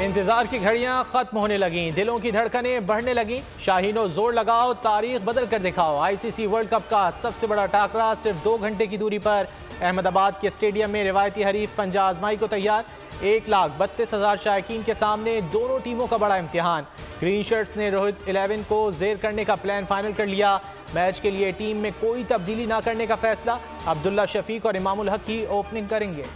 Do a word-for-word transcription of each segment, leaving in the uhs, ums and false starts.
इंतजार की घड़ियां खत्म होने लगी, दिलों की धड़कनें बढ़ने लगी। शाहीनो जोर लगाओ, तारीख बदल कर दिखाओ। आईसीसी वर्ल्ड कप का सबसे बड़ा टाकरा सिर्फ दो घंटे की दूरी पर अहमदाबाद के स्टेडियम में रिवायती हरीफ पंजा आजमाई को तैयार। एक लाख बत्तीस हजार शायकीन के सामने दोनों टीमों का बड़ा इम्तिहान। ग्रीन शर्ट्स ने रोहित इलेवन को जेर करने का प्लान फाइनल कर लिया। मैच के लिए टीम में कोई तब्दीली ना करने का फैसला। अब्दुल्ला शफीक और इमामुल हक ही ओपनिंग करेंगे।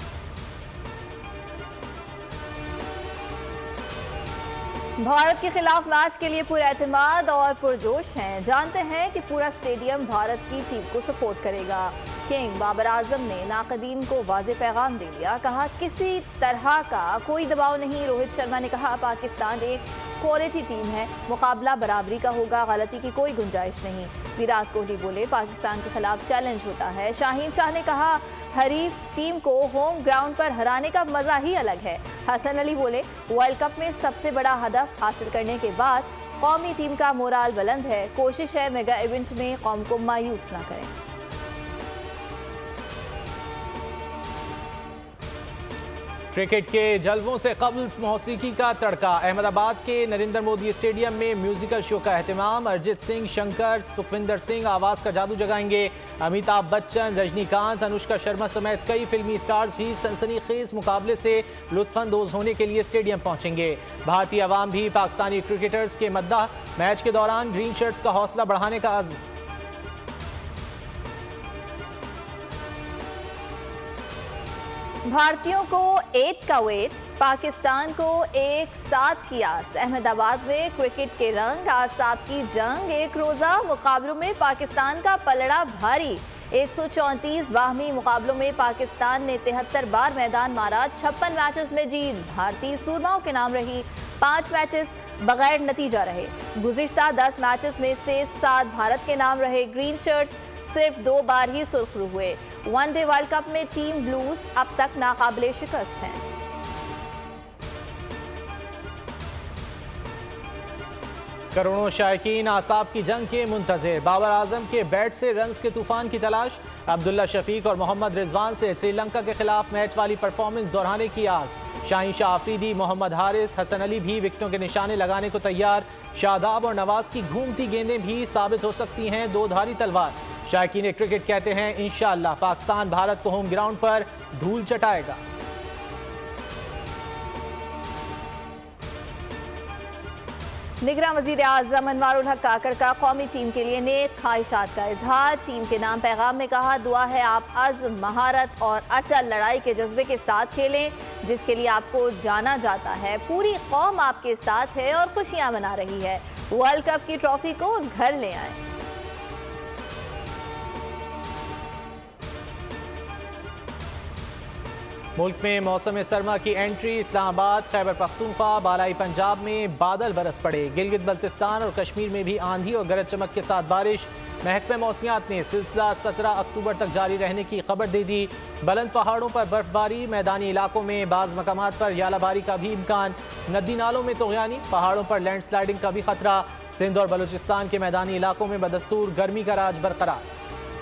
भारत के खिलाफ मैच के लिए पूरा एतमाद और पुरजोश हैं। जानते हैं कि पूरा स्टेडियम भारत की टीम को सपोर्ट करेगा। किंग बाबर आजम ने नाकदीन को वाज़े पैगाम दे दिया, कहा किसी तरह का कोई दबाव नहीं। रोहित शर्मा ने कहा पाकिस्तान एक क्वालिटी टीम है, मुकाबला बराबरी का होगा, गलती की कोई गुंजाइश नहीं। विराट कोहली बोले पाकिस्तान के खिलाफ चैलेंज होता है। शाहीन शाह ने कहा हरीफ टीम को होम ग्राउंड पर हराने का मजा ही अलग है। हसन अली बोले वर्ल्ड कप में सबसे बड़ा हदफ हासिल करने के बाद कौमी टीम का मोराल बुलंद है, कोशिश है मेगा इवेंट में कौम को मायूस ना करें। क्रिकेट के जलवों से कब्ल मौसीकी का तड़का। अहमदाबाद के नरेंद्र मोदी स्टेडियम में म्यूजिकल शो का एहतमाम। अरिजीत सिंह, शंकर, सुखविंदर सिंह आवाज का जादू जगाएंगे। अमिताभ बच्चन, रजनीकांत, अनुष्का शर्मा समेत कई फिल्मी स्टार्स भी सनसनीखेज मुकाबले से लुत्फानंदोज होने के लिए स्टेडियम पहुंचेंगे। भारतीय अवाम भी पाकिस्तानी क्रिकेटर्स के मद्दाह। मैच के दौरान ग्रीन शर्ट्स का हौसला बढ़ाने का अज़्म। भारतीयों को एट का वेट, पाकिस्तान को एक सात की आस। अहमदाबाद में क्रिकेट के रंग, आसाब की जंग। एक रोजा मुकाबलों में पाकिस्तान का पलड़ा भारी। एक सौ चौंतीस बाहमी मुकाबलों में पाकिस्तान ने तिहत्तर बार मैदान मारा। छप्पन मैचेस में जीत भारतीय सूरमाओं के नाम रही। पांच मैचेस बगैर नतीजा रहे। गुज़िश्ता दस मैचेस में से सात भारत के नाम रहे। ग्रीन शर्ट्स सिर्फ दो बार ही सुर्खरू हुए। वनडे वर्ल्ड कप में टीम ब्लूज अब तक नाकाबिले शिकस्त हैं। करोड़ों शायकीन आसाब की जंग के मुंतज़िर। बाबर आजम के बैट से रन्स के तूफान की तलाश। अब्दुल्ला शफीक और मोहम्मद रिजवान से श्रीलंका के खिलाफ मैच वाली परफॉर्मेंस दोहराने की आस। शाहीन शाह आफरीदी, मोहम्मद हारिस, हसन अली भी विकेटों के निशाने लगाने को तैयार। शादाब और नवाज की घूमती गेंदें भी साबित हो सकती हैं दो धारी तलवार। शायकीन क्रिकेट कहते हैं इंशाअल्लाह पाकिस्तान भारत को होम ग्राउंड पर धूल चटाएगा। निगरान वज़ीर आज़म अनवारुल हक काकड़ का कौमी टीम के लिए नेक ख्वाहिशात का इजहार। टीम के नाम पैगाम में कहा दुआ है आप अज़्म, महारत और अटल लड़ाई के जज्बे के साथ खेलें जिसके लिए आपको जाना जाता है। पूरी कौम आपके साथ है और खुशियां मना रही है। वर्ल्ड कप की ट्रॉफी को घर ले आए। मुल्क में मौसम सरमा की एंट्री। इस्लामाबाद, खैबर पख्तूनख्वा, बालाई पंजाब में बादल बरस पड़े। गिलगित बल्तिस्तान और कश्मीर में भी आंधी और गरज चमक के साथ बारिश। महकमे मौसमियात ने सिलसिला सत्रह अक्टूबर तक जारी रहने की खबर दे दी। बुलंद पहाड़ों पर बर्फबारी, मैदानी इलाकों में बाज़ मकामात पर यालाबारी का भी इम्कान। नदी नालों में तोग़यानी, पहाड़ों पर लैंडस्लाइडिंग का भी खतरा। सिंध और बलूचिस्तान के मैदानी इलाकों में बदस्तूर गर्मी का राज बरकरार।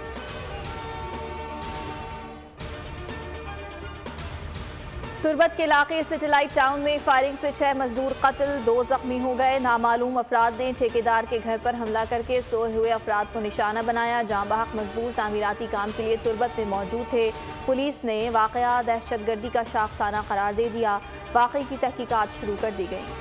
तुर्बत के इलाके सैटेलाइट टाउन में फायरिंग से छह मजदूर कत्ल, दो जख्मी हो गए। नामालूम अफराद ने ठेकेदार के घर पर हमला करके सोए हुए अफराद को निशाना बनाया। जाँ बहक मजदूर तामीराती काम के लिए तुर्बत में मौजूद थे। पुलिस ने वाक़या दहशतगर्दी का शाखसाना करार दे दिया। वाक़ई की तहकीकात शुरू कर दी गई।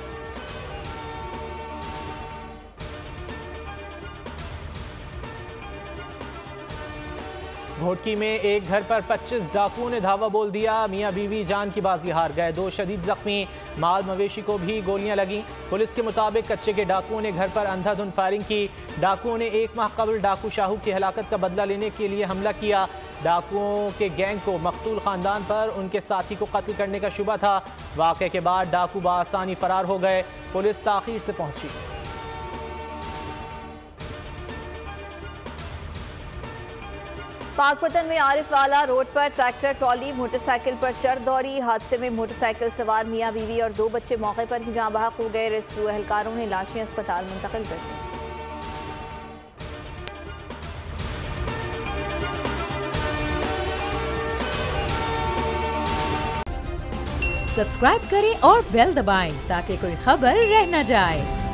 घोटकी में एक घर पर पच्चीस डाकुओं ने धावा बोल दिया। मियां बीवी जान की बाजी हार गए, दो शदीद जख्मी। माल मवेशी को भी गोलियां लगीं। पुलिस के मुताबिक कच्चे के डाकुओं ने घर पर अंधाधुंध फायरिंग की। डाकुओं ने एक माह कबल डाकू शाहू की हलाकत का बदला लेने के लिए हमला किया। डाकुओं के गैंग को मकतूल खानदान पर उनके साथी को कत्ल करने का शुबा था। वाक़े के बाद डाकू बासानी फरार हो गए। पुलिस ताख़ीर से पहुंची। पाकपतन में आरिफ वाला रोड पर ट्रैक्टर ट्रॉली मोटरसाइकिल पर चढ़ दौड़ी। हादसे में मोटरसाइकिल सवार मियां बीवी और दो बच्चे मौके पर ही जाँ बहक हो गए। रेस्क्यू एहलकारों ने लाशें अस्पताल मुंतकिल कर दी। सब्सक्राइब करें और बेल दबाएं ताकि कोई खबर रह न जाए।